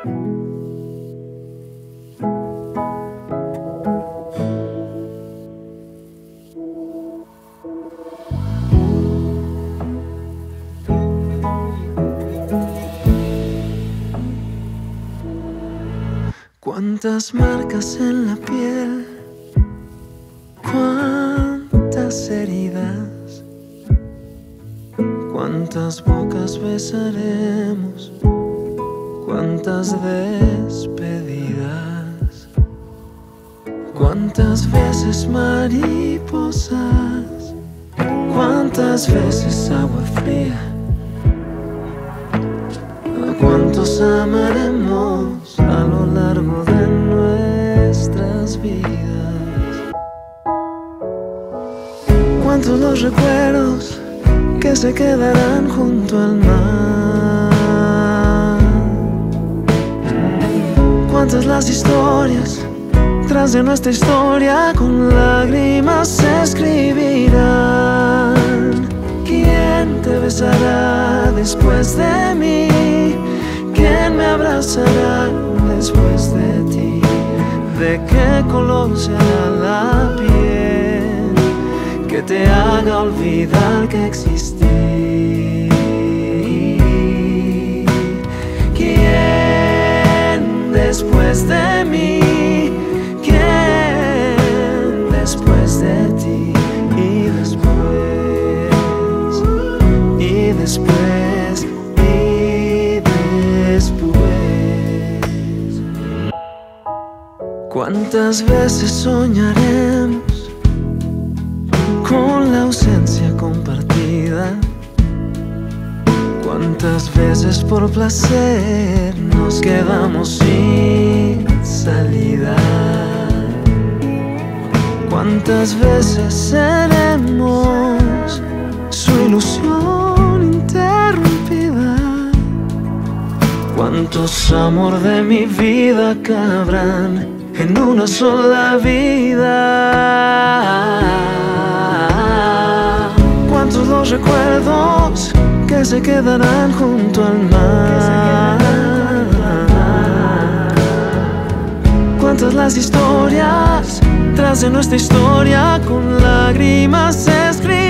Cuántas marcas en la piel, cuántas heridas, cuántas bocas besaremos, cuántas despedidas, cuántas veces mariposas, cuántas veces agua fría, a cuántos amaremos a lo largo de nuestras vidas. Cuántos los recuerdos que se quedarán junto al mar, cuántas las historias tras de nuestra historia con lágrimas se escribirán. ¿Quién te besará después de mí? ¿Quién me abrazará después de ti? ¿De qué color será la piel que te haga olvidar que existí? ¿Quién después de mí? ¿Quién después de ti? Y después, y después, y después. ¿Cuántas veces soñaremos con la ausencia compartida? ¿Cuántas veces por placer nos quedamos sin salida? ¿Cuántas veces seremos su ilusión interrumpida? ¿Cuántos amor de mi vida cabrán en una sola vida? ¿Cuántos los recuerdos que se quedarán junto al mar? ¿Cuántas las historias tras de nuestra historia con lágrimas se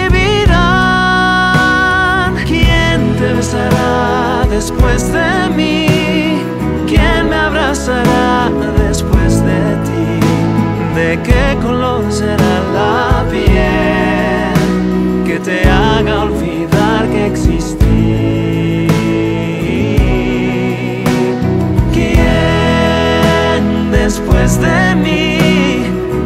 escribirán? ¿Quién te besará después de mí? ¿Quién me abrazará después de ti? ¿De qué color será la piel que te haga olvidar que existí? ¿Quién después de mí?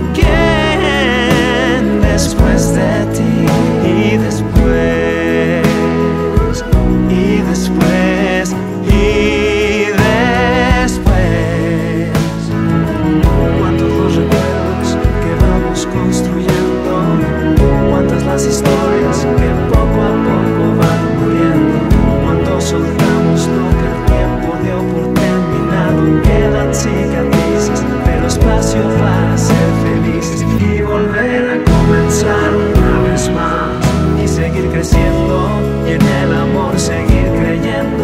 ¿Quién después de ti? Y después, y después, y después. ¿Cuántos los recuerdos que vamos construyendo? ¿Cuántas las historias que poco a poco van muriendo? Cuando soltamos lo que el tiempo dio por terminado, quedan cicatrices, pero espacio para ser felices y volver a comenzar una vez más y seguir creciendo y en el amor seguir creyendo.